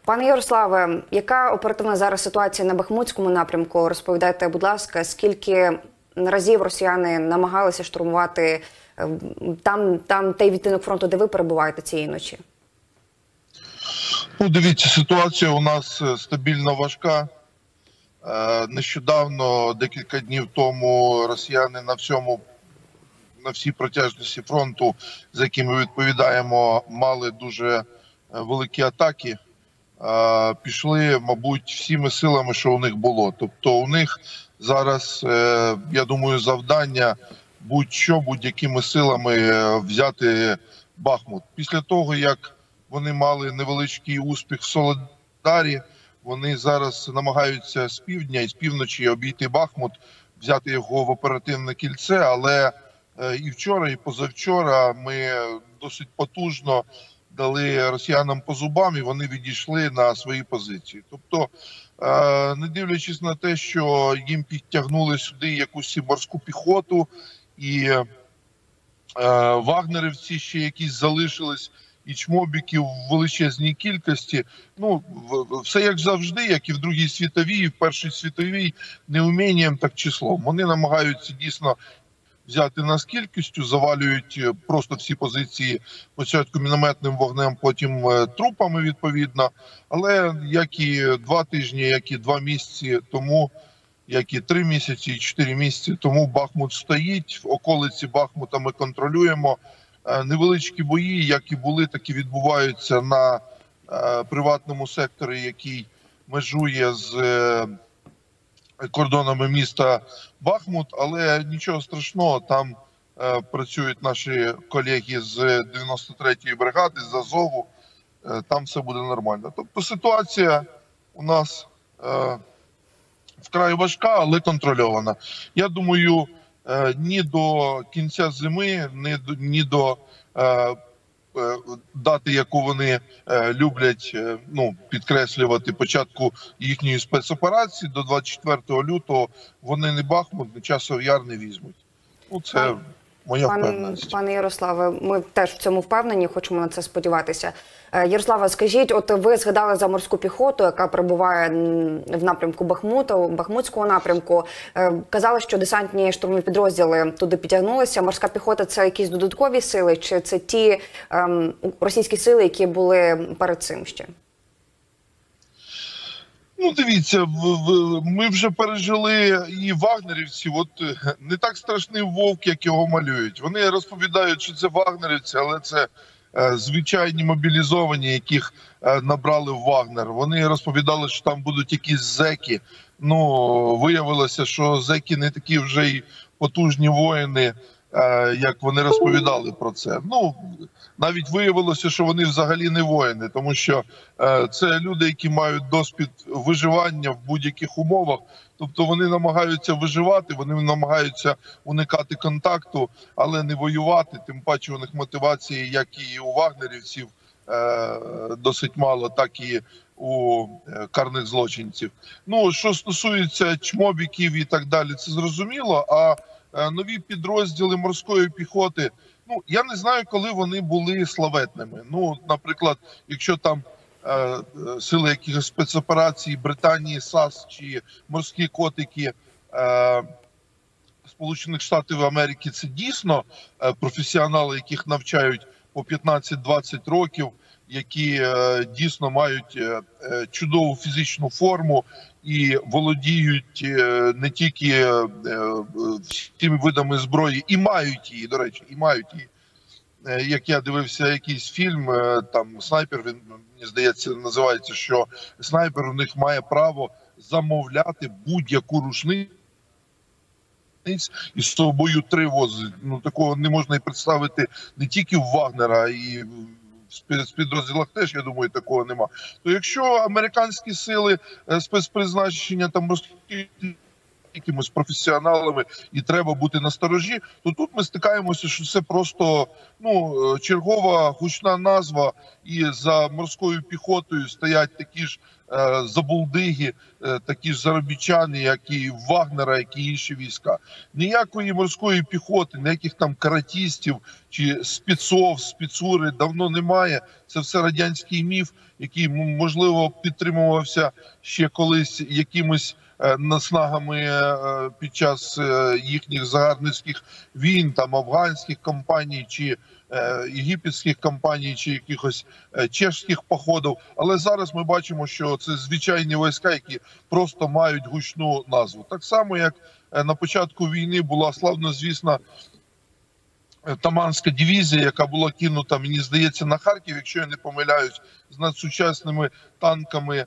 Пане Ярославе, яка оперативна зараз ситуація на Бахмутському напрямку? Розповідайте, будь ласка, скільки разів росіяни намагалися штурмувати там той відтинок фронту, де ви перебуваєте цієї ночі? Ну, дивіться, ситуація у нас стабільно важка. Нещодавно, декілька днів тому, росіяни на всій протяжності фронту, за які ми відповідаємо, мали дуже великі атаки. Пішли, мабуть, всіми силами, що у них було. Тобто у них зараз, я думаю, завдання будь-якими силами взяти Бахмут. Після того, як вони мали невеличкий успіх в Солидарі, вони зараз намагаються з півдня і з півночі обійти Бахмут, взяти його в оперативне кільце, але і вчора, і позавчора ми досить потужно дали росіянам по зубам, і вони відійшли на свої позиції. Тобто, не дивлячись на те, що їм підтягнули сюди якусь морську піхоту, і вагнерівці ще якісь залишились, і чмобіків в величезній кількості. Ну, все як завжди, як і в Другій світовій, і в Першій світовій, не умінням, так числом. Вони намагаються дійсно взяти нас кількістю, завалюють просто всі позиції спочатку мінометним вогнем, потім трупами відповідно. Але як і 2 тижні, як і 2 місяці тому, як і 3 місяці, і 4 місяці тому Бахмут стоїть. В околиці Бахмута ми контролюємо. Невеличкі бої, як і були, так і відбуваються на приватному секторі, який межує з кордонами міста Бахмут, але нічого страшного, там працюють наші колеги з 93-ї бригади, з Азову, там все буде нормально. Тобто ситуація у нас вкрай важка, але контрольована. Я думаю, ні до кінця зими, ні до дати, яку вони люблять підкреслювати, початку їхньої спецоперації, до 24 лютого, вони не Бахмут, не Часов Яр не візьмуть. Ну, це моя впевненість. Пане Ярославе, ми теж в цьому впевнені, хочемо на це сподіватися. Ярославе, скажіть, от ви згадали за морську піхоту, яка перебуває в напрямку Бахмутського напрямку. Казали, що десантні штурмові підрозділи туди підтягнулися. Морська піхота – це якісь додаткові сили, чи це ті російські сили, які були перед цим ще? Ну, дивіться, ми вже пережили і вагнерівців. От не так страшний вовк, як його малюють. Вони розповідають, що це вагнерівці, але це звичайні мобілізовані, яких набрали в Вагнер. Вони розповідали, що там будуть якісь зеки. Ну, виявилося, що зеки не такі вже й потужні воїни, як вони розповідали про це. Ну, навіть виявилося, що вони взагалі не воїни, тому що це люди, які мають досвід виживання в будь-яких умовах. Тобто вони намагаються виживати, вони намагаються уникати контакту, але не воювати. Тим паче у них мотивації, як і у вагнерівців, досить мало, так і у карних злочинців. Ну, що стосується чмобіків і так далі, це зрозуміло, а нові підрозділи морської піхоти, ну, я не знаю, коли вони були славетними. Ну, наприклад, якщо там сили якихось спецоперацій Британії, САС чи морські котики Сполучених Штатів Америки, це дійсно професіонали, яких навчають по 15-20 років, які дійсно мають чудову фізичну форму і володіють не тільки всіми видами зброї, і мають її, до речі, і мають її. Як я дивився якийсь фільм, там снайпер, він, мені здається, називається, що снайпер у них має право замовляти будь-яку рушницю і з собою 3 возить. Ну, такого не можна і представити не тільки в Вагнера, і в спецпідрозділах теж, я думаю, такого нема. То якщо американські сили спецпризначення там якимись професіоналами і треба бути насторожі, то тут ми стикаємося, що це просто чергова гучна назва, і за морською піхотою стоять такі ж забулдиги, такі ж заробітчани, як і Вагнера, як і інші війська. Ніякої морської піхоти, ніяких там каратістів чи спецов, спецури давно немає. Це все радянський міф, який, можливо, підтримувався ще колись якимось наснагами під час їхніх загарбницьких війн, там афганських кампаній, чи єгипетських кампаній, чи якихось чешських походів. Але зараз ми бачимо, що це звичайні війська, які просто мають гучну назву. Так само, як на початку війни була славнозвісна Таманська дивізія, яка була кинута, мені здається, на Харків, якщо я не помиляюсь, з надсучасними танками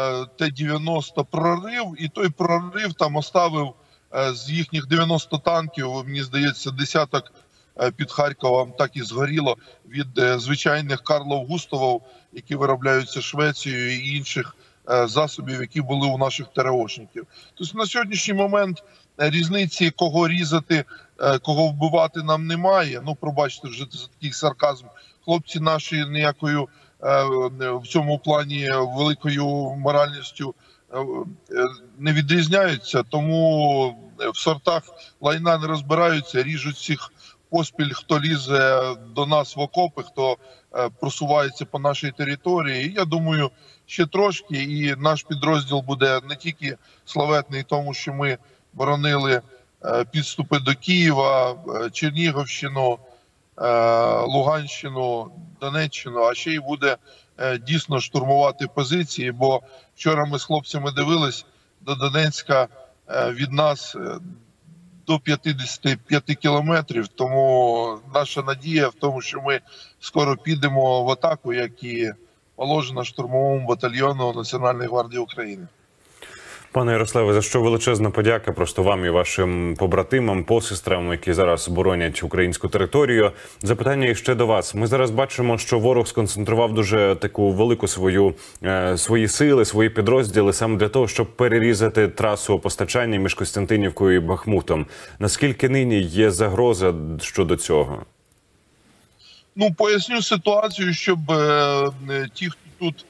Т-90 прорив, і той прорив там оставив з їхніх 90 танків, мені здається, десяток під Харковом так і згоріло від звичайних Карлов-Густавов, які виробляються Швецією, і інших засобів, які були у наших ТРОшників. Тобто на сьогоднішній момент різниці, кого різати, кого вбивати, нам немає. Пробачте вже за такий сарказм. Хлопці наші ніякою в цьому плані великою моральністю не відрізняються, тому в сортах лайна не розбираються, ріжуть всіх поспіль, хто лізе до нас в окопи, хто просувається по нашій території. І я думаю, ще трошки, і наш підрозділ буде не тільки славетний тому, що ми боронили підступи до Києва, Чернігівщину, Луганщину, Донеччину, а ще й буде дійсно штурмувати позиції, бо вчора ми з хлопцями дивились, до Донецька від нас до 55 кілометрів, тому наша надія в тому, що ми скоро підемо в атаку, як і положено штурмовому батальйону Національної гвардії України. Пане Ярославе, за що величезна подяка просто вам і вашим побратимам, посестрам, які зараз боронять українську територію. Запитання ще до вас. Ми зараз бачимо, що ворог сконцентрував дуже таку велику свої сили, свої підрозділи саме для того, щоб перерізати трасу постачання між Костянтинівкою і Бахмутом. Наскільки нині є загроза щодо цього? Поясню ситуацію, щоб ті, хто тут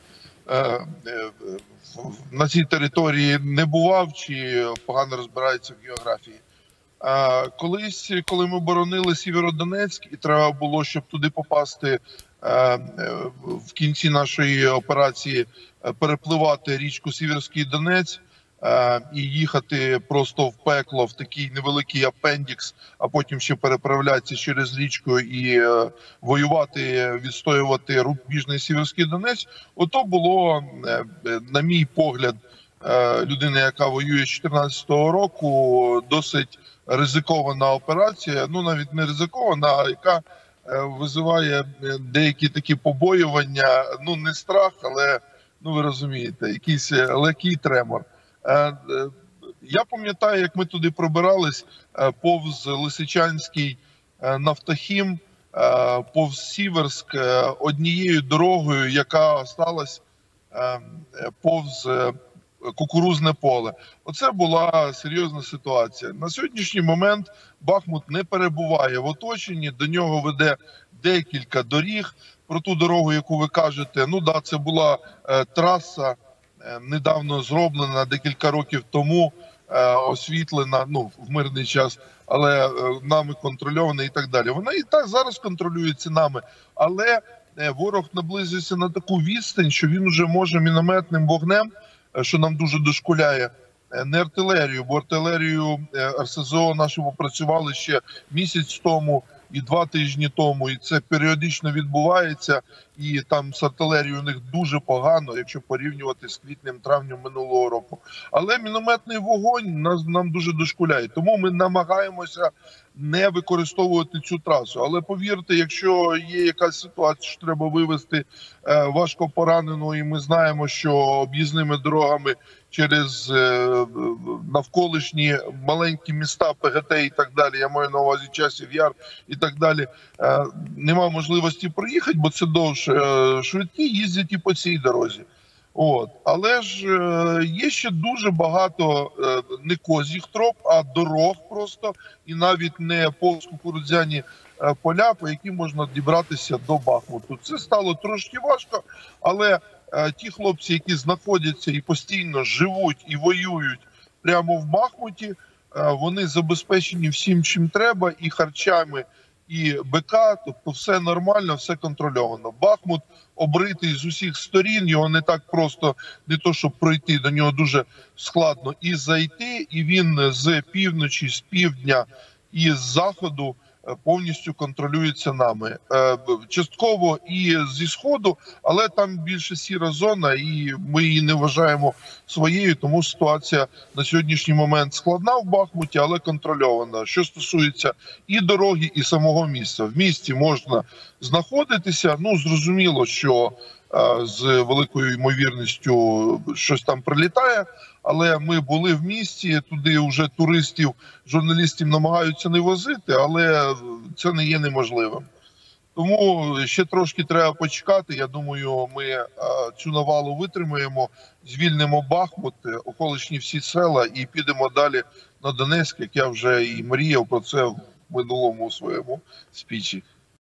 на цій території не бував чи погано розбирається в географії. Колись, коли ми боронили Сєвєродонецьк, і треба було, щоб туди попасти в кінці нашої операції, перепливати річку Сіверський Донець і їхати просто в пекло, в такий невеликий апендікс, а потім ще переправлятися через річку і воювати, відстоювати рубіжний Сіверський Донець, ото було, на мій погляд, людина, яка воює з 2014 року, досить ризикована операція, навіть не ризикована, а яка визиває деякі такі побоювання, не страх, але, ви розумієте, якийсь легкий тремор. Я пам'ятаю, як ми туди пробирались повз Лисичанський Нафтохім, повз Сіверськ, однією дорогою, яка сталася повз кукурудзне поле. Оце була серйозна ситуація. На сьогоднішній момент Бахмут не перебуває в оточенні, до нього веде декілька доріг. Про ту дорогу, яку ви кажете, це була траса, недавно зроблена, декілька років тому, освітлена, в мирний час, але нами контрольована і так далі. Вона і так зараз контролюється нами, але ворог наблизився на таку відстань, що він вже може мінометним вогнем, що нам дуже дошкуляє, не артилерію, бо артилерію РСЗО нашому працювали ще місяць тому і 2 тижні тому, і це періодично відбувається, і там з артилерією у них дуже погано, якщо порівнювати з квітнем-травнем минулого року. Але мінометний вогонь нам дуже дошкуляє, тому ми намагаємося не використовувати цю трасу. Але повірте, якщо є якась ситуація, що треба вивезти важко пораненого, і ми знаємо, що об'їзними дорогами через навколишні маленькі міста, ПГТ і так далі, я маю на увазі Часів Яр і так далі, нема можливості проїхати, бо це довше. Швидкі їздять і по цій дорозі. От, але ж є ще дуже багато не козіх троп, а дорог просто, і навіть не повз-кукурудзяні поля, по яким можна дібратися до Бахмуту. Це стало трошки важко, але ті хлопці, які знаходяться і постійно живуть і воюють прямо в Бахмуті, вони забезпечені всім, чим треба, і харчами, і БК, тобто все нормально, все контрольовано. Бахмут обритий з усіх сторін, його не так просто, не то щоб пройти, до нього дуже складно і зайти, і він з півночі, з півдня і з заходу повністю контролюється нами. Частково і зі сходу, але там більше сіра зона, і ми її не вважаємо своєю, тому ситуація на сьогоднішній момент складна в Бахмуті, але контрольована. Що стосується і дороги, і самого міста. В місті можна знаходитися, зрозуміло, що з великою ймовірністю щось там прилітає, але ми були в місті, туди вже туристів, журналістів намагаються не возити, але це не є неможливим. Тому ще трошки треба почекати. Я думаю, ми цю навалу витримаємо, звільнимо Бахмут, околишні всі села і підемо далі на Донецьк, як я вже і мріяв про це в минулому своєму спічі.